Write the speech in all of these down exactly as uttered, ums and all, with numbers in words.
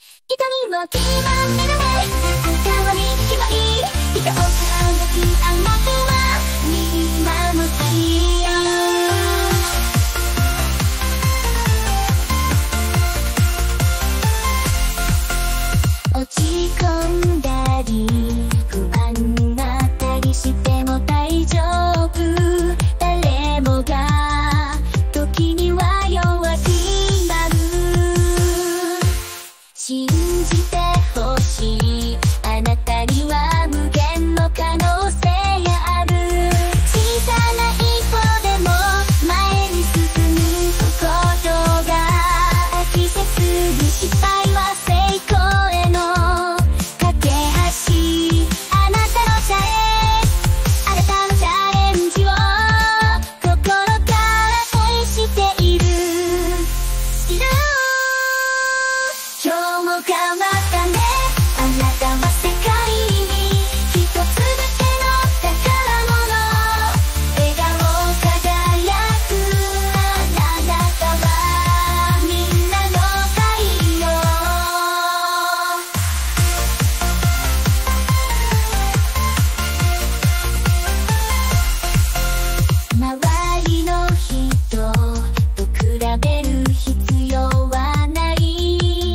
痛みを決まってるね。あんたはに決まり人を貫くあなたは今も好きよ。落ち込んだり不安になったりしても大丈夫。誰もが時には弱くなる。信じてほしい。あなたには無限の可能性がある。小さな一歩でも前に進むことが季節に失敗は成功への架け橋。あなたのさえあなたのチャレンジを心から愛している。いる今日も頑張ったね。あなたは世界に一つだけの宝物。笑顔輝くあなたはみんなの太陽。周りの人と比べる必要はない。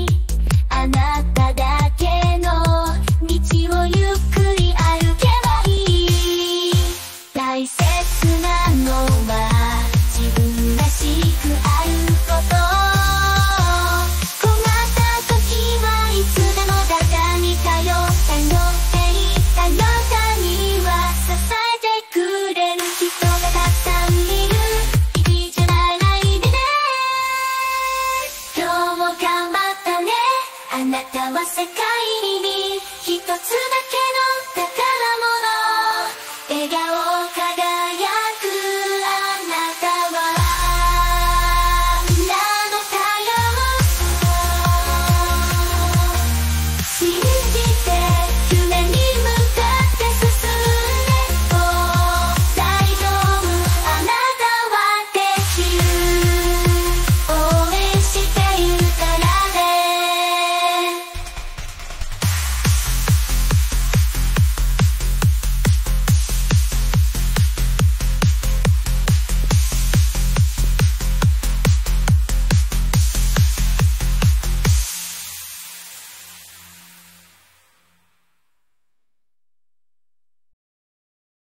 あなただけの道をゆっくり歩けばいい。大切なのは自分らしくあること。困った時はいつでも誰に頼ったよっていた。あなたには支えてくれる人がたくさんいる。一じゃないでね。今日も頑張ったね。あなたは世界に一つだけの宝物。笑顔